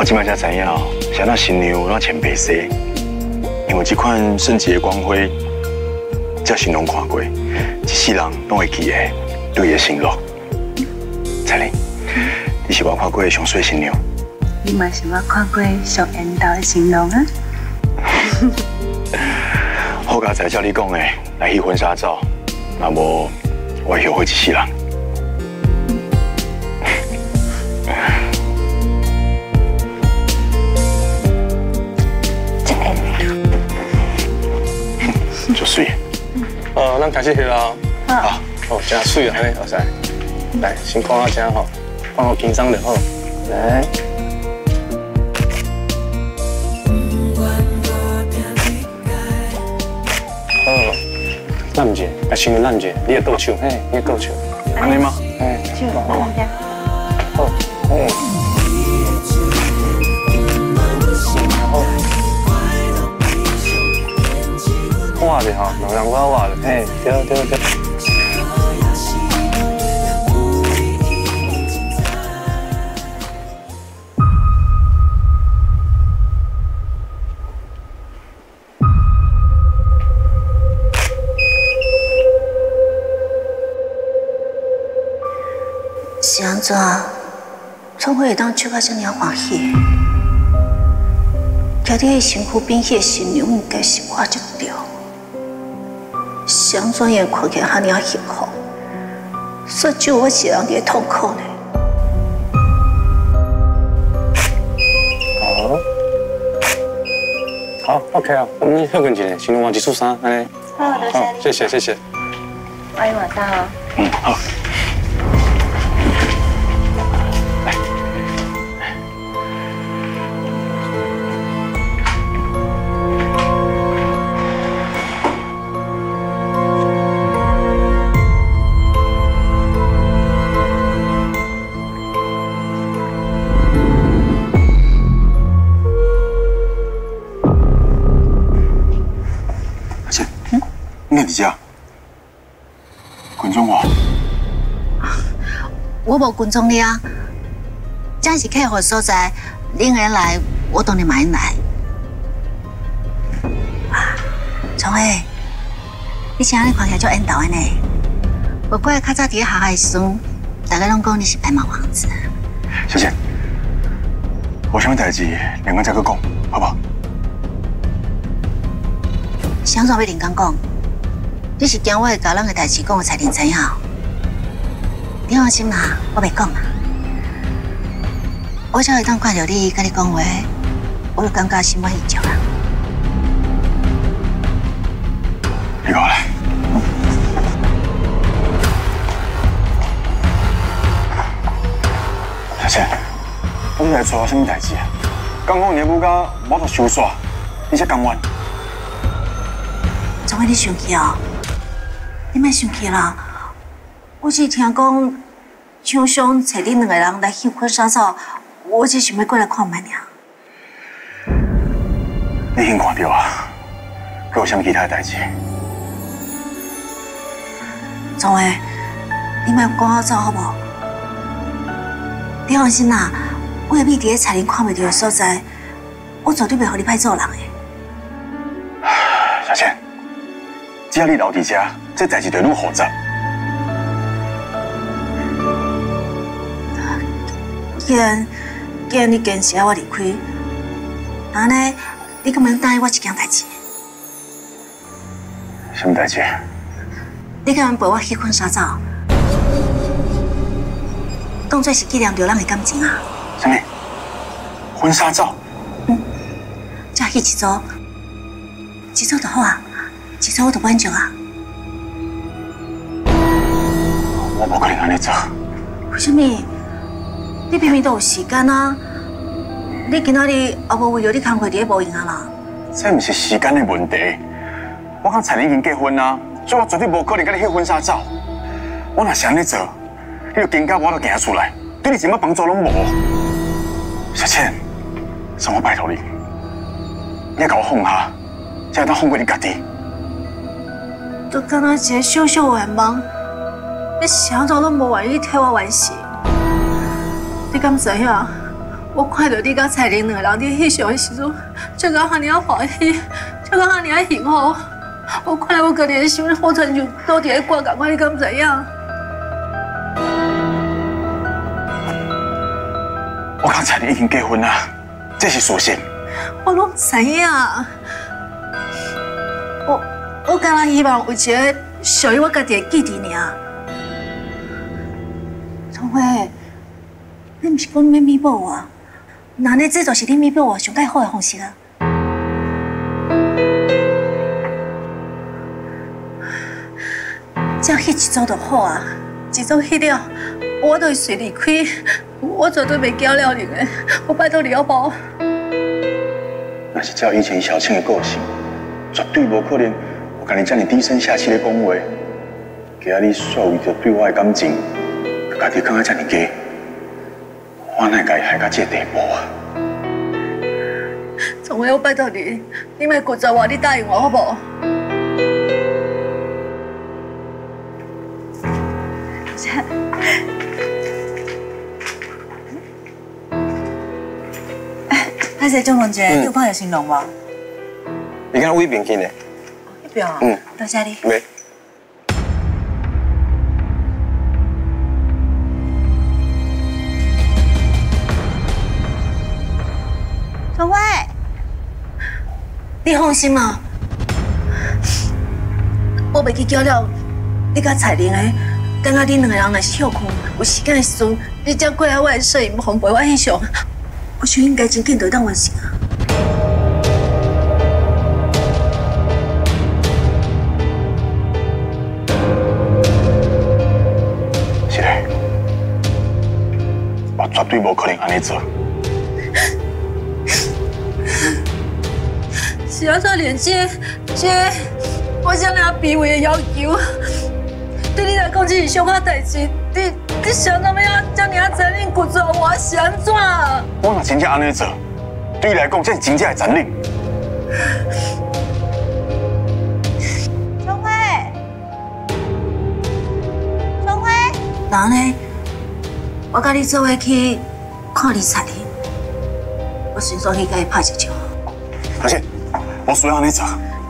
我即摆才知影哦，是那新娘那穿白色，因为这款圣洁的光辉，才新郎看过，一世人拢会记得对伊的承诺。彩玲，你是我看过的上水新娘。 你嘛是我看过上缘投的新郎啊。 好佳才照你讲的来翕婚纱照，若无我会后悔一世人。就水。 咱开始翕啦。 好。 哦，真水啊，安尼，好势。来，先看下这吼，放好平常就好。来。好，揽一下，把手揽一下，你的倒手，嘿，你的倒手。 安尼吗？ 嘿， 就好。 好，嘿。画的哈，让我画的，嘿，对对对。 是安怎？总会当笑到这么欢喜？徛伫身躯边迄个新娘，应该是我就对。是安怎样看起来遐尔幸福？说只有我一个人伫痛苦呢？ 好 ，OK 啊，我们休困一下，先换一束衫，安尼。 好， 谢谢谢谢。 欢迎晚上哦。 好。你伫遮？群众我？ 我无群众你啊，这是客户所在，恁人来，我当然嘛应来。啊，聪慧，你像安尼看起来足缘投的呢。不过较早伫咧学校的时阵，大家拢讲你是白马王子。 小倩，有啥物代志，两个再去讲，好不好？ 想怎要连讲讲？你是惊我会甲咱的代志讲给彩玲知影？你放心啦，我袂讲啦。我只会当看到你甲你讲话，我就感觉心满意足啦。 你过来。小倩，你来做什么代志啊？刚讲你的母家我都收煞，你才甘愿？ 总会你生气哦？你莫生气啦！我只是听讲厂商找恁两个人来翕婚纱照，我只想要过来看卖尔。 你先看到啊，还有啥其他代志？ 总会，你莫赶我走好无？你放心啦，我会秘伫咧彩玲看袂到的所在，我绝对袂互你歹做人的。 小倩，只要你留伫遮，这代志就愈复杂。 既然你坚持要我离开，安尼你敢免答应我一件代志？ 什么代志？ 你敢免陪我翕婚纱照？当作是纪念着咱的感情啊！ 什么？婚纱照？ 才翕一组就好啊，一组我就满足啊。 我无可能安尼做。 为什么？你明明都有时间啊！你今仔日也无为着你工课伫咧无用啊啦。 这不是时间的问题。我跟彩玲已经结婚啦，所以我绝对无可能跟你翕婚纱照。我若是安尼做，你就惊到我都行出来，对你什么帮助拢无。小倩，算我拜托你，你要甲我放下，才会当放过你家己。 就敢若一个小小的愿望，你啥都拢无愿意替我完成。你敢知影？ 我看到你甲彩玲两个人伫翕相的时阵，笑到遐尔欢喜，笑到遐尔幸福。我看到我家己的心好像就倒伫咧挂角，你敢知影？ 我甲彩玲已经结婚啦，这是事实。 我拢知影。我敢若希望有一个属于我家己的记忆尔。聪辉，你毋是讲你要弥补我？那呢，这就是你弥补我上介好的方式啊！只要迄一组就好啊，一组迄了，我就会随离开，我绝对袂搅了你的，我拜托你好不好？ 那是照以前小庆的个性，绝对无可能我甲你这么低声下气的讲话。今仔日所为着对我的感情，家己放啊这么低，我哪会甲伊害到这个地步啊？ 聪辉，我拜托你，你莫拒绝我，你答应我好不好？ 歹势，钟文杰，你有看到新郎无？ 你看微边去呢？ 那边啊？多谢你。 没。 聪辉， 你放心啦，我袂去搅了你甲彩玲的。感觉恁两个人若是休困，有时间的时阵，你才过来我的摄影棚陪我翕相，我想应该真紧就会当完成啊。 是嘞，我绝对无可能安尼做。 是啊，少年这我想要卑微的要求。对你来讲，这是小可代志。你想怎么样？将你残忍拒绝我是安怎？ 我若真正安尼做，对你来讲，这是真正的残忍。 聪辉，聪辉， 然后呢，我甲你做伙去看你彩玲，我顺便去甲伊拍一照。 而且，我需要安尼做。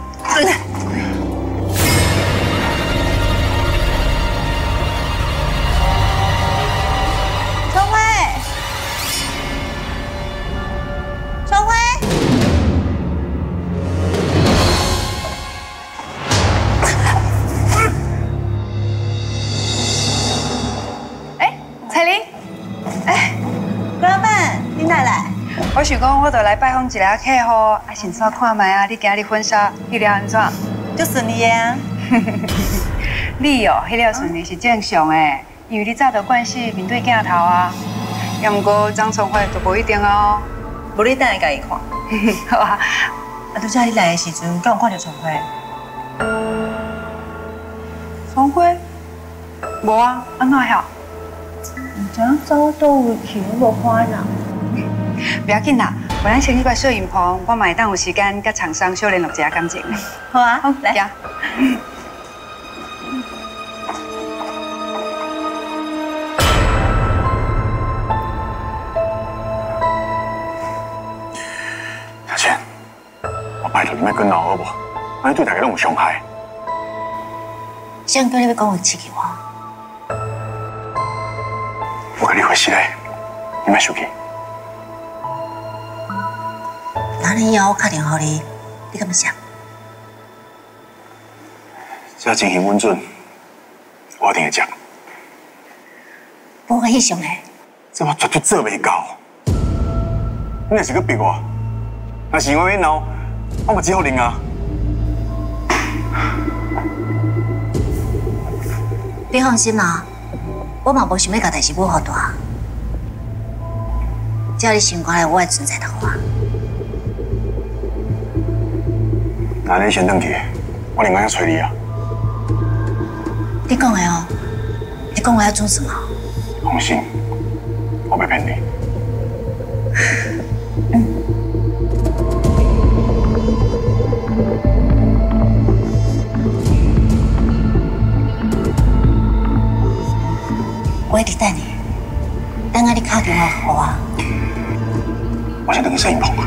我想讲，我就来拜访一下客户，啊，先煞看卖啊，你今日婚纱迄了安怎？ 就顺利啊！ 你哦，迄了顺利是正常的，因为你早就惯势面对镜头啊。也毋过张聪辉就无一定哦。 无你等下家己看。 好啊。 啊，拄则你来的时阵，敢有看到聪辉？ 聪辉？无啊，安怎晓？ 唔知影走倒位去，我无看人。 不要紧啦，我咱先去个摄影棚，我嘛会当有时间甲厂商小联络一下感情。 好啊，好来。 小倩，我拜托你莫跟闹好不？安尼对大家拢有伤害。 谁叫你要讲有刺激我？ 我跟你回事嘞，你莫生气。 那你以后我打电话你，你敢要接？ 只情形稳准，我一定会接。 无我翕相嘞。 这我绝对做袂到。你若是去逼我，若是我要闹，我嘛只好认啊。 你放心啦，我嘛无想要甲代志舞好大。只要你想过来我的存在就好啊。 那你先回去，我另外要找你啊。 你讲的哦，你讲我要准算哦。 放心，我袂骗你。 我一直等你，等下你打电话给我。 我先等你摄影棚啊。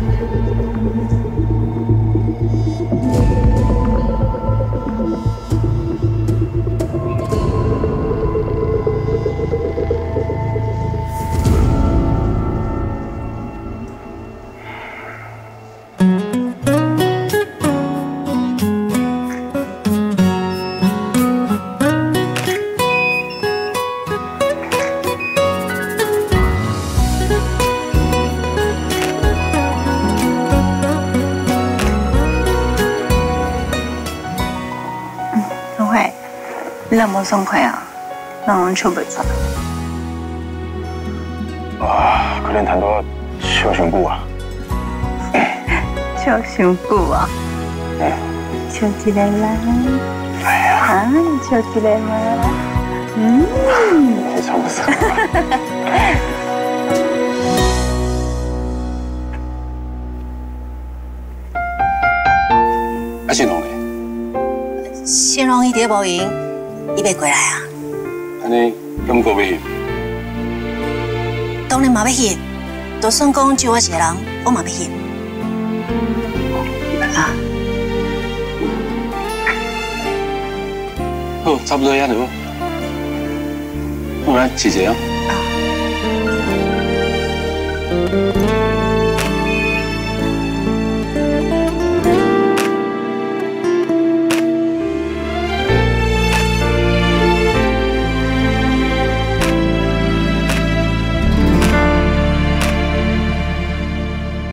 你那么爽快啊，让人笑不出来。 啊，可能谈到笑上久啊。 笑上久啊？笑起来啦！ 哎呀， 啊，笑起来啦！ 你唱不上。 啊，新龙呢？ 新荣伊伫无闲，伊袂过来啊。 安尼感觉要翕？ 当然嘛要翕，就算讲只有我一个人，我嘛要翕。啊， 好，差不多遐就好。好来，试一下。